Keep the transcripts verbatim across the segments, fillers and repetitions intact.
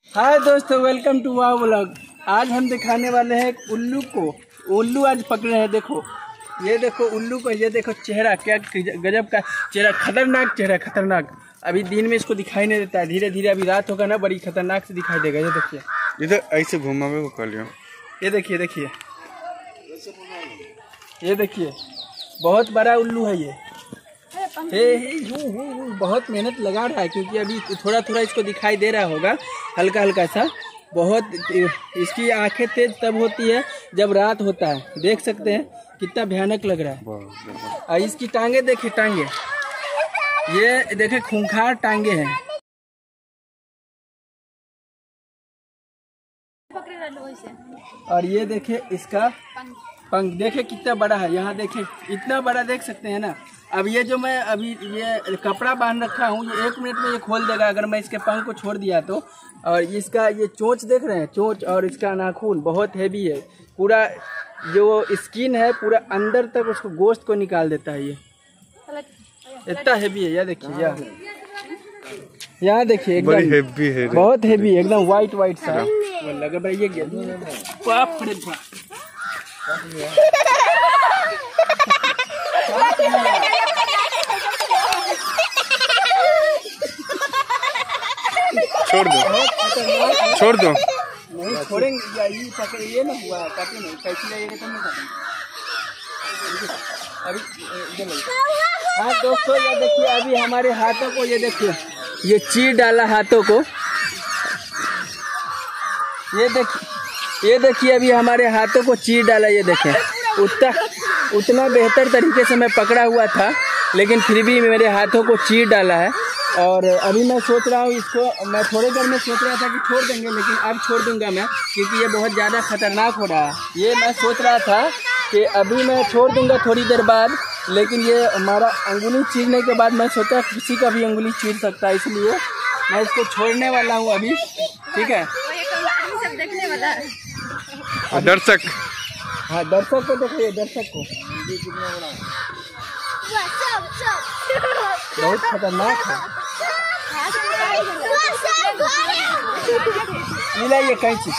हाय दोस्तों, welcome two wow vlog. आज हम दिखाने वाले हैं उल्लू को। उल्लू आज पकड़े हैं। देखो, ये देखो उल्लू को, ये देखो चेहरा, क्या गजब का चेहरा, खतरनाक चेहरा, खतरनाक। अभी दिन में इसको दिखाई नहीं देता है, धीरे धीरे अभी रात होगा ना, बड़ी खतरनाक से दिखाई देगा। ये देखिए, इधर ऐसे घुमावे को कर लियो। ये देखिए, देखिए ये देखिए, बहुत बड़ा उल्लू है ये। Hey hey you, you, you, बहुत मेहनत लगा रहा है, क्योंकि अभी थोड़ा थोड़ा इसको दिखाई दे रहा होगा, हल्का हल्का सा। बहुत इसकी आंखें तेज तब होती है जब रात होता है। देख सकते हैं कितना भयानक लग रहा है। और इसकी टांगे देखिए, टांगे ये देखे, खूंखार टांगे हैं। और ये देखिए इसका पंख, देखे कितना बड़ा है। यहाँ देखे, इतना बड़ा, देख सकते हैं ना। अब ये जो मैं अभी ये कपड़ा बांध रखा हूँ, ये एक मिनट में ये खोल देगा अगर मैं इसके पंख को छोड़ दिया तो। और इसका ये चोंच देख रहे हैं, चोंच, और इसका नाखून बहुत हैवी है। पूरा जो स्किन है पूरा अंदर तक उसको, गोश्त को निकाल देता है। ये इतना हैवी है। यह देखिए, यहाँ यहाँ देखिए, एकदम हेवी है, बहुत हैवी, एकदम व्हाइट व्हाइट सा लगा भाई। ये बाप रे बाप, छोड़ दो, छोड़ दो, नहीं छोड़ेंगे। ये पकड़, ये ना हुआ, काटे नहीं, कैसे लगेगा तो नहीं काटेंगे अभी। हाँ दोस्तों, ये देखिए, अभी हमारे हाथों को, ये देखिए, ये चीर डाला हाथों को। ये देखिए, ये देखिए, अभी हमारे हाथों को चीर डाला। ये देखें, उतना उतना बेहतर तरीके से मैं पकड़ा हुआ था, लेकिन फिर भी मेरे हाथों को चीर डाला है। और अभी मैं सोच रहा हूँ इसको, मैं थोड़ी देर में सोच रहा था कि छोड़ देंगे, लेकिन अब छोड़ दूंगा मैं, क्योंकि ये बहुत ज़्यादा खतरनाक हो रहा है। ये मैं सोच रहा था कि अभी मैं छोड़ दूंगा थोड़ी देर बाद, लेकिन ये हमारा अंगुली चीरने के बाद मैं सोचा किसी का भी अंगुली चीर सकता है, इसलिए मैं इसको छोड़ने वाला हूँ अभी। ठीक है, दर्शक, हाँ दर्शक को देखिए, दर्शक को बहुत खतरनाक है। मिला ये कैंची,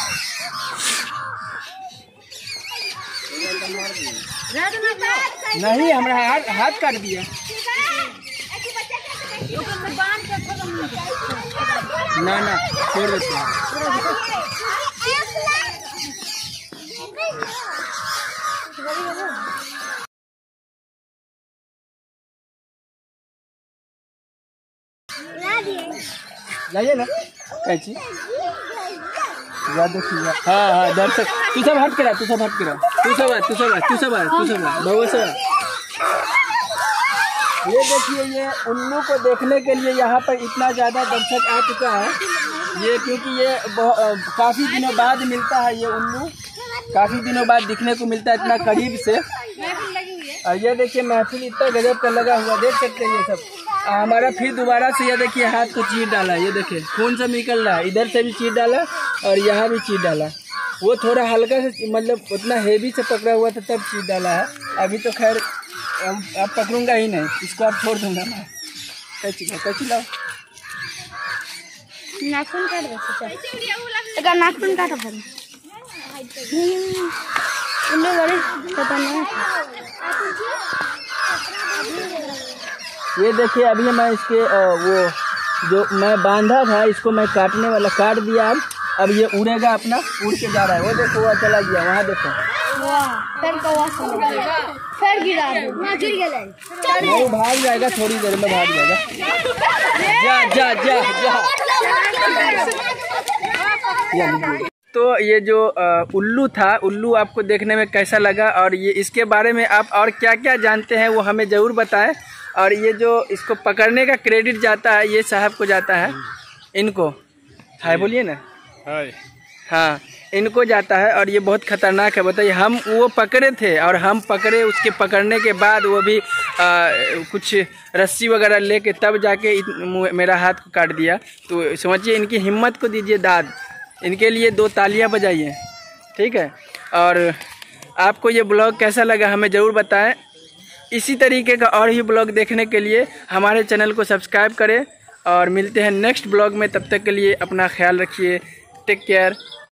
नहीं हमारा हाथ हाथ काट दिया। ना ना, छोड़ देते हैं। जाइए ना कैची, देखिए। हाँ हाँ दर्शक, तू सब हट करा, तू सब हट करा, तू सब तू सब तू सब तू सब बाबू सब। ये देखिए, ये उल्लू को देखने के लिए यहाँ पर इतना ज़्यादा दर्शक आ चुका है। ये क्योंकि ये काफ़ी दिनों बाद मिलता है, ये उल्लू काफ़ी दिनों बाद दिखने को मिलता है इतना करीब से। और ये देखिए, महफिल इतना गजब का लगा हुआ, देख सकते हैं। ये सब हमारा फिर दोबारा से, ये देखिए, हाथ को चीर डाला। ये देखिए खून सब निकल रहा है, इधर से भी चीर डाला और यहाँ भी चीर डाला। वो थोड़ा हल्का से, मतलब उतना हेवी से पकड़ा हुआ था तब चीर डाला है। अभी तो खैर अब पकड़ूंगा ही नहीं इसको, अब छोड़ दूंगा मैं। कैची कैची लाओ, नाखून काट दो, नाखून काटो फिर। उल्लू बड़े खतरनाक। ये देखिए, अभी मैं इसके वो जो मैं बांधा था, इसको मैं काटने वाला, काट दिया। अब अब ये उड़ेगा, अपना उड़ के जा रहा है। वो देखो, वो चला गया, वहाँ देखो। फिर फिर गिरा, गिर गया, वो भाग जाएगा, थोड़ी देर में भाग जाएगा। जा जा जा जा। तो ये जो उल्लू था, उल्लू आपको देखने में कैसा लगा, और ये इसके बारे में आप और क्या क्या जानते हैं वो हमें ज़रूर बताएं। और ये जो इसको पकड़ने का क्रेडिट जाता है, ये साहब को जाता है, इनको हाय बोलिए ना, हाय, हाँ इनको जाता है। और ये बहुत खतरनाक है। बताइए, हम वो पकड़े थे, और हम पकड़े, उसके पकड़ने के बाद वो भी आ, कुछ रस्सी वगैरह लेके तब जाके मेरा हाथ को काट दिया। तो समझिए, इनकी हिम्मत को दीजिए दाद, इनके लिए दो तालियां बजाइए। ठीक है, और आपको ये ब्लॉग कैसा लगा हमें ज़रूर बताएं। इसी तरीके का और ही ब्लॉग देखने के लिए हमारे चैनल को सब्सक्राइब करें और मिलते हैं नेक्स्ट ब्लॉग में। तब तक के लिए अपना ख्याल रखिए। Take care.